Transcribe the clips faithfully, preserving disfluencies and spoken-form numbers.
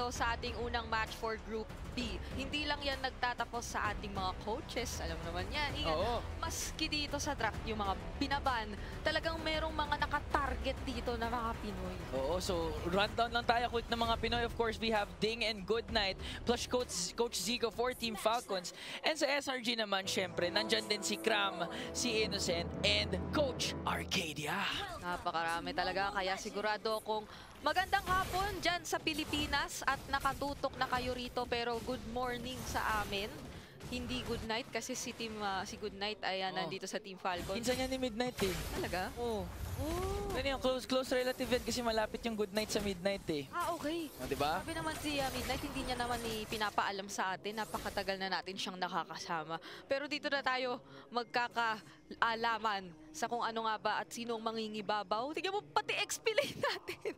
dito sa ating unang match for Group B. Hindi lang yan nagtatapos sa ating mga coaches. Alam mo naman yan. Iyan, Oo. maski dito sa draft, yung mga binaban, talagang merong mga nakatarget dito na mga Pinoy. Oo, so rundown lang tayo quick ng mga Pinoy. Of course, we have Ding and Goodnight plus Coach, Coach Zico for Team Falcons. And sa S R G naman, syempre, nandyan din si Cram, si Innocent, and Coach Arcadia. Napakarami talaga, kaya sigurado kung magandang hapon dyan sa Pilipinas at nakatutok na kayo rito, pero good morning sa amin. Hindi good night kasi si team uh, si Goodnight ay uh, Oh. nandito sa Team Falcons. Minsan yan ni Midnight eh. Talaga? Oo. Oh. Ano yung close, close relative yan kasi malapit yung Goodnight sa Midnight eh. Ah, okay. O, diba? Sabi naman si uh, Midnight, hindi niya naman ni pinapaalam sa atin. Napakatagal na natin siyang nakakasama. Pero dito na tayo magkakaalaman sa kung ano nga ba at sino ang mangingibabaw. Tingnan mo, pati X P lane natin.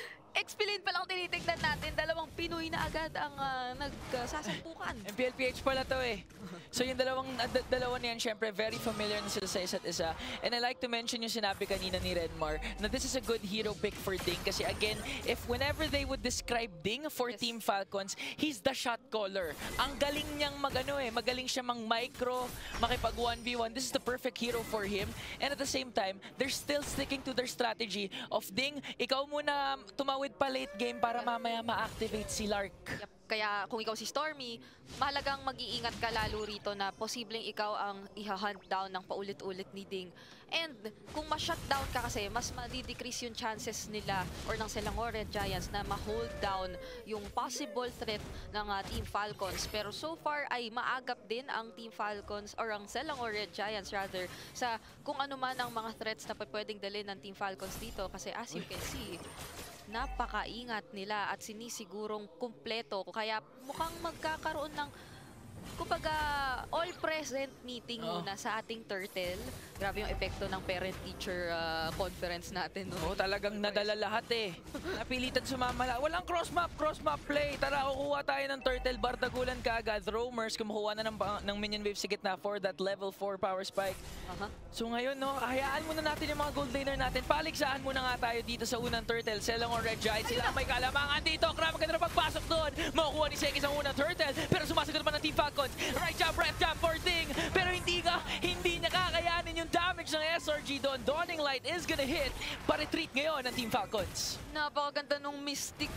X P lane pa lang tinitignan natin. Dalawang Pinoy na agad ang uh, nagsasampukan. M P L P H pala to eh. So yung dalawang uh, dalawa na yan, syempre, very familiar na sila sa isa't isa. And I like to mention yung sinabi kanina ni Redmar na this is a good hero pick for Ding. Kasi again, if whenever they would describe Ding for Yes. Team Falcons, he's the shot caller. Ang galing niyang magano eh. Magaling siya mang micro, makipag one v one. This is the perfect hero for him. And at the same time, they're still sticking to their strategy of Ding, ikaw muna tumawid pa late game para mamaya ma-activate si Lark. Yep. Kaya kung ikaw si Stormy, mahalagang mag-iingat ka lalo rito na posibleng ikaw ang iha-hunt down ng paulit-ulit ni Ding. And kung ma-shutdown ka kasi, mas ma-decrease yung chances nila or ng Selangor Red Giants na ma-hold down yung possible threat ng uh, Team Falcons. Pero so far ay maagap din ang Team Falcons or ang Selangor Red Giants rather sa kung ano man ang mga threats na pwedeng dalhin ng Team Falcons dito. Kasi as you can see, napakaingat nila at sinisigurong kumpleto. Kaya mukhang magkakaroon ng kumbaga all-present meeting Oh. muna sa ating Turtle. Grabe yung epekto ng parent-teacher uh, conference natin. No? Oo, talagang nadala lahat eh. Napilitan sumama lang. Walang cross-map, cross-map play. Tara, kukuha tayo ng Turtle. Bardagulan ka agad. Roamers, kumukuha na ng, ng minion wave sa gitna for that level four power spike. Aha. So ngayon, no, hayaan muna natin yung mga gold laner natin. Paligsahan muna nga tayo dito sa unang Turtle. Selangor Red Giants. Sila may kalamangan dito. Grabe ganda na pagpasok doon. Makukuha ni Sekis ang unang Turtle. Pero sumasagot naman ng Team Falcons. Right jump, right jump for Ding. Pero hindi ka, hindi niya kakayanin yung damage ng S R G doon. Dawning Light is gonna hit. Pa-retreat ngayon ng Team Falcons. Napakaganda nung Mystic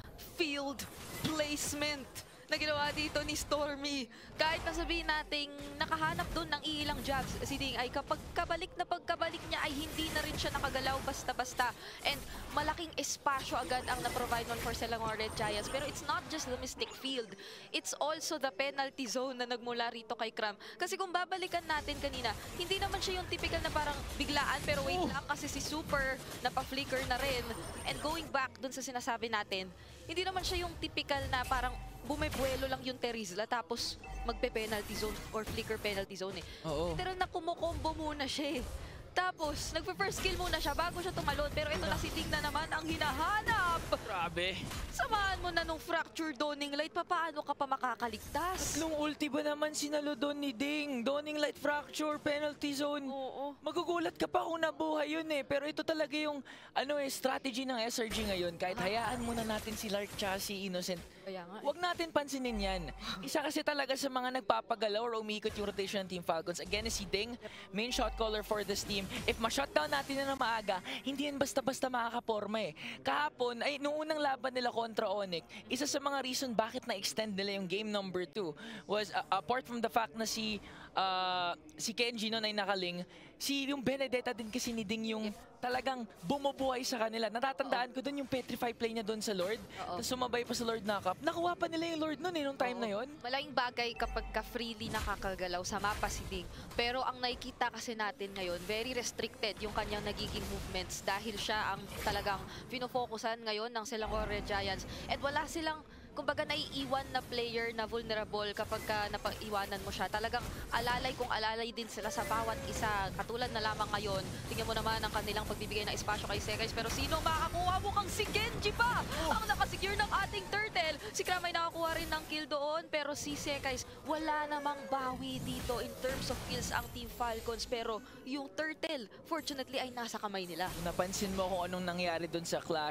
Field placement na ginawa dito ni Stormy. Kahit nasabihin nating nakahanap doon ng ilang jabs, si Ding ay kapag kabalik na pagkabalik niya ay hindi na rin siya nakagalaw basta-basta. And malaking espasyo agad ang na-provide nun for Selangor Red Giants. Pero it's not just the Mystic Field. It's also the penalty zone na nagmula rito kay Cram. Kasi kung babalikan natin kanina, hindi naman siya yung typical na parang biglaan pero wait Oh. lang kasi si Super napaflicker na rin. And going back dun sa sinasabi natin, hindi naman siya yung typical na parang bumibuelo lang yung Terizla tapos magpe-penalty zone or flicker penalty zone eh. Oo. Pero nakumukombo muna siya eh. Tapos, nagpe-first kill muna siya bago siya tumalon. Pero ito na si Ding na naman ang hinahanap. Grabe. Samahan mo na nung fracture Dawning Light, paano ka pa makakaligtas? Tatlong ulti ba naman sinalo doon ni Ding? Dawning Light fracture, penalty zone. Oo. Magugulat ka pa kung nabuhay yun eh. Pero ito talaga yung ano eh, strategy ng S R G ngayon. Kahit hayaan muna natin si Lark tsaka si Innocent. Kaya nga eh. Huwag natin pansinin yan. Isa kasi talaga sa mga nagpapagalaw or umiikot yung rotation ng Team Falcons. Again, is si Ding, main shot caller for this team. If ma-shutdown natin na ng maaga, hindi yan basta-basta makakaporma eh. Kahapon, ay nung unang laban nila kontra Onyx, isa sa mga reason bakit na-extend nila yung game number two was uh, apart from the fact na si uh, si Kenji noon ay nakaling, si yung Benedetta din kasi ni Ding yung talagang bumubuhay sa kanila. Natatandaan ko doon yung Petrify play niya doon sa Lord. Oo. Tapos sumabay pa sa Lord Knockup. Nakuha pa nila yung Lord noon eh, nung time Oo. na yon. Malaking bagay kapag ka-freely nakakagalaw sa mapa si Ding. Pero ang nakikita kasi natin ngayon, very restricted yung kanyang nagiging movements dahil siya ang talagang fino-focusan ngayon ng Selangor Red Giants. At wala silang kumbaga naiiwan na player na vulnerable kapag ka napaiwanan mo siya. Talagang alalay kung alalay din sila sa bawat isa. Katulad na lamang ngayon, tingnan mo naman ang kanilang pagbibigay ng espasyo kay Sekis. Pero sino makakuha mo kang si Genji pa? Ang nakasecure ng ating Turtle. Si Cram ay nakakuha rin ng kill doon. Pero si Sekis, wala namang bawi dito in terms of kills ang Team Falcons. Pero yung Turtle, fortunately, ay nasa kamay nila. Napansin mo kung anong nangyari doon sa clash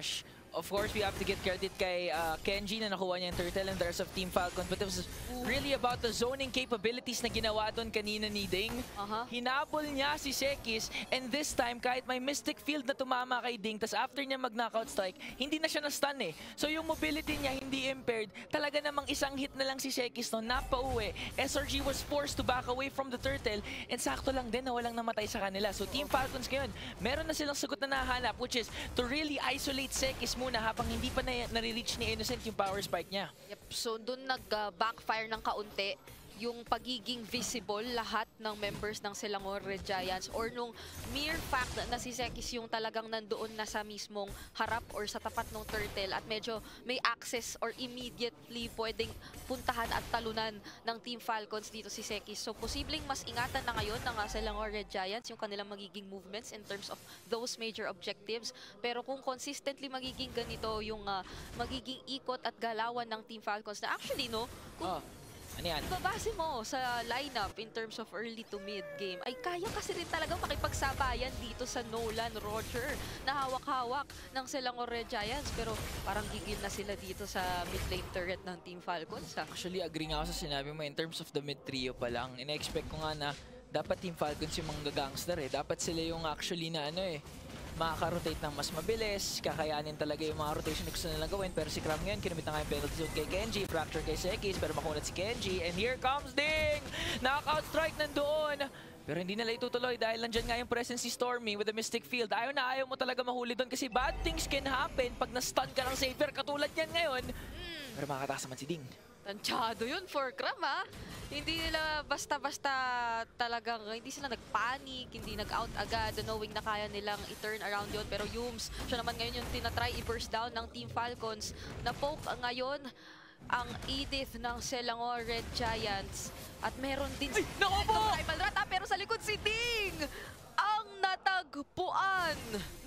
Of course, we have to get credit kay uh, Kenji na nakuha niya yung turtle and the rest of Team Falcon. But it was really about the zoning capabilities na ginawa doon kanina ni Ding. Aha. Hinabol niya si Sekis, and this time, kahit may Mystic Field na tumama kay Ding, tas after niya mag-knockout strike, hindi na siya na-stun eh. So yung mobility niya hindi impaired. Talaga namang isang hit na lang si Sekis no, napauwi. S R G was forced to back away from the turtle, and sakto lang din na walang namatay sa kanila. So Team Falcons ngayon, meron na silang sagot na nahanap, which is to really isolate Sekis muna habang hindi pa na nare-reach ni Innocent yung power spike niya. Yep. So doon nag-backfire ng kaunti yung pagiging visible lahat ng members ng Selangor Red Giants or nung mere fact na si Sekis yung talagang nandoon na sa mismong harap or sa tapat ng turtle at medyo may access or immediately pwedeng puntahan at talunan ng Team Falcons dito si Sekis. So posibleng mas ingatan na ngayon ng uh, Selangor Red Giants yung kanilang magiging movements in terms of those major objectives. Pero kung consistently magiging ganito yung uh, magiging ikot at galawan ng Team Falcons na actually no, kung Oh. Ano yan? babase mo sa lineup in terms of early to mid game, ay kaya kasi rin talagang makipagsabayan dito sa Nolan, Roger, na hawak-hawak ng Selangor Red Giants. Pero parang gigil na sila dito sa mid lane turret ng Team Falcons. Ha? Actually, agree nga ako sa sinabi mo in terms of the mid trio pa lang. Ina-expect ko nga na dapat Team Falcons yung mga gangster eh. Dapat sila yung actually na ano eh, makaka-rotate ng mas mabilis, kakayanin talaga yung mga rotation na gusto nilang gawin. Pero si Cram ngayon, kinamit na nga yung penalty zone kay Kenji, fracture kay Sekis, pero makunat si Kenji. And here comes Ding! Knockout strike nandoon! Pero hindi nila itutuloy dahil nandyan nga yung presence si Stormy with the Mystic Field. Ayaw na ayaw mo talaga mahuli doon kasi bad things can happen pag na-stun ka ng Savior katulad yan ngayon. Mm. Pero makakataas naman si Ding. Tansyado yun for Cram, ha? Hindi nila basta-basta talagang, hindi sila nagpanic, hindi nag-out agad, knowing na kaya nilang i-turn around yun. Pero Yums, siya naman ngayon yung tinatry i-burst down ng Team Falcons. Na-poke ngayon ang Edith ng Selangor Red Giants. At meron din Ay, naku po! Primal Rat, ha? Pero sa likod si Ding! Ang natagpuan!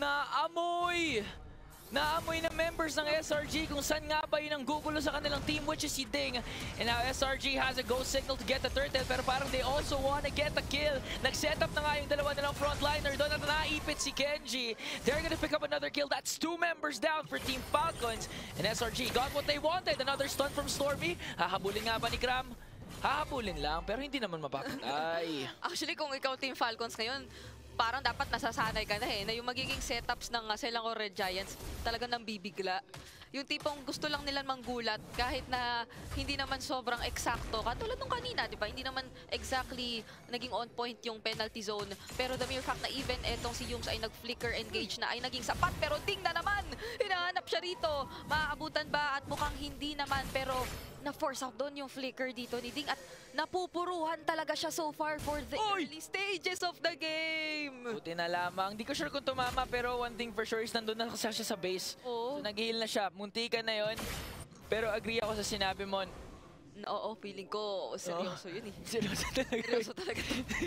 Naamoy! Naamoy ng members ng S R G kung saan nga ba yun ang gugulo sa kanilang team, which is si Ding. And now S R G has a go signal to get the turtle, pero parang they also wanna get the kill. Nag-setup na nga yung dalawa nilang frontliner doon at naipit si Kenji. They're gonna pick up another kill. That's two members down for Team Falcons. And S R G got what they wanted. Another stun from Stormy. Hahabulin nga ba ni Cram? Hahabulin lang, pero hindi naman mapapatay. Actually, kung ikaw Team Falcons ngayon, parang dapat nasasanay ka na eh, na yung magiging setups ng uh, Selangor Red Giants talagang nang bibigla. Yung tipong gusto lang nilang manggulat kahit na hindi naman sobrang eksakto. Katulad nung kanina, di ba? Hindi naman exactly naging on point yung penalty zone. Pero the mere fact na even etong si Yums ay nag-flicker engage na ay naging sapat. Pero Ding na naman! Hinahanap siya rito. Maaabutan ba? At mukhang hindi naman. Pero na-force out doon yung flicker dito ni Ding. At napupuruhan talaga siya so far for the Oy! early stages of the game. Buti na lamang. Di ko sure kung tumama, pero one thing for sure is nandun na kasi siya sa base. Oo. So nag-heal na siya. Muntikan na yon. Pero agree ako sa sinabi mo. Oo, feeling ko seryoso yun eh. Seryoso talaga. Seryoso talaga.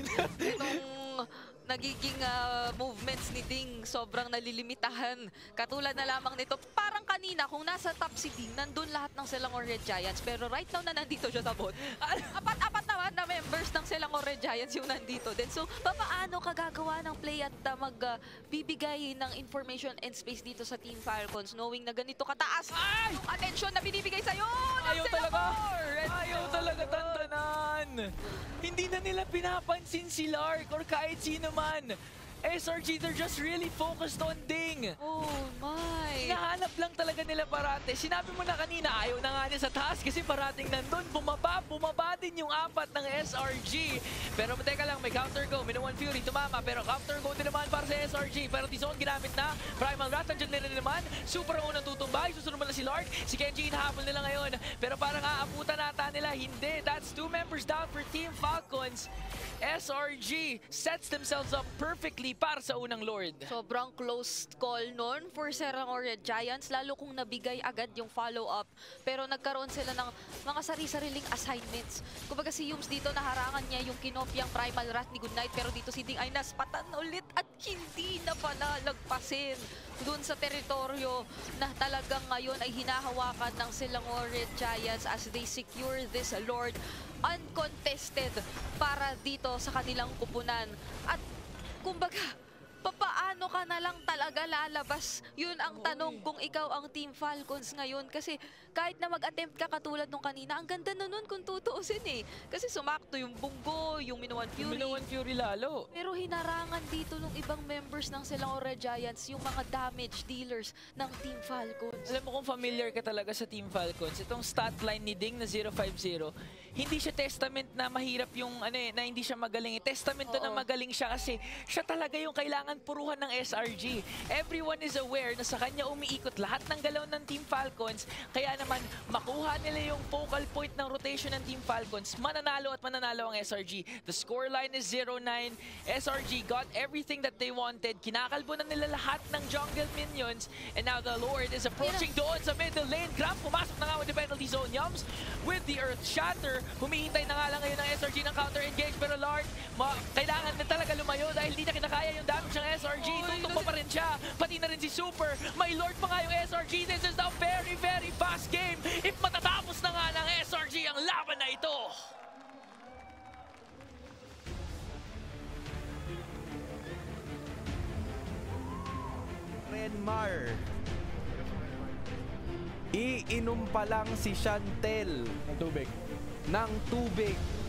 Itong nagiging uh, movements ni Ding sobrang nalilimitahan. Katulad na lamang nito. Parang kanina kung nasa top si Ding, nandun lahat ng Selangor Red Giants. Pero right now na nandito siya sa bot. Apat-apat naman na members ng Selangor Red Giants yung nandito din. So, paano ka gagawa ng play at uh, magbibigay uh, ng information and space dito sa Team Falcons knowing na ganito kataas Ay! yung attention na binibigay sa'yo ng Ayaw talaga. Selangor Red Ayaw talaga tantanan. Hindi na nila pinapansin si Lark or kahit sino man. S R G, they're just really focused on Ding. Oh my! Hinahanap lang talaga nila parate. Sinabi mo na kanina, ayaw na nga niya sa taas kasi parating nandun. Bumaba, bumaba din yung apat ng S R G. Pero teka lang, may counter go. Minuwan Fury, tumama. Pero counter go din naman para sa S R G. Pero T-Zone ginamit na. Primal Rat, nandiyan na rin naman. Super ang unang tutumbay. Susunod mo na si Lark. Si Kenji, hinahabol nila ngayon. Pero parang aabutan nata nila. Hindi. That's two members down for Team Falcons. S R G sets themselves up perfectly para sa unang Lord. Sobrang close call nun for Selangor Red Giants, lalo kung nabigay agad yung follow-up. Pero nagkaroon sila ng mga sari-sariling assignments. Kumbaga si Yums dito, naharangan niya yung kinopyang Primal Wrath ni Goodnight. Pero dito si Ding ay naspatan ulit at hindi na pala lagpasin dun sa teritoryo na talagang ngayon ay hinahawakan ng Selangor Red Giants as they secure this Lord uncontested para dito sa kanilang kupunan. At kumbaga, papaano ka na lang talaga lalabas? Yun ang tanong kung ikaw ang Team Falcons ngayon. Kasi kahit na mag-attempt ka katulad nung kanina, ang ganda na nun kung tutuusin eh. Kasi sumakto yung Bunggo, yung Minoan Fury. Minoan Fury lalo. Pero hinarangan dito ng ibang members ng Silang Red Giants yung mga damage dealers ng Team Falcons. Alam mo kung familiar ka talaga sa Team Falcons, itong stat line ni Ding na zero five zero, hindi siya testament na mahirap yung ano eh, na hindi siya magaling. Eh, testament to na Oo. magaling siya kasi siya talaga yung kailangan puruhan ng S R G. Everyone is aware na sa kanya umiikot lahat ng galaw ng Team Falcons. Kaya naman makuha nila yung focal point ng rotation ng Team Falcons, mananalo at mananalo ang S R G. The scoreline is zero nine. S R G got everything that they wanted. Kinakalbo na nila lahat ng jungle minions. And now the Lord is approaching doon sa middle lane. Grab, pumasok na nga with the penalty zone. Yums with the Earth Shatter. Humihintay na nga lang ngayon ng S R G ng counter-engage. Pero Lord, kailangan na talaga lumayo dahil hindi na kinakaya yung damage ng S R G. Tutok pa pa rin siya. Pati na rin si Super. May Lord pa nga yung S R G. This is a very, very fast game. If matatapos na nga ng S R G ang laban na ito. Renmar. Iinom pa lang si Chantel Ang tubig. ng tubig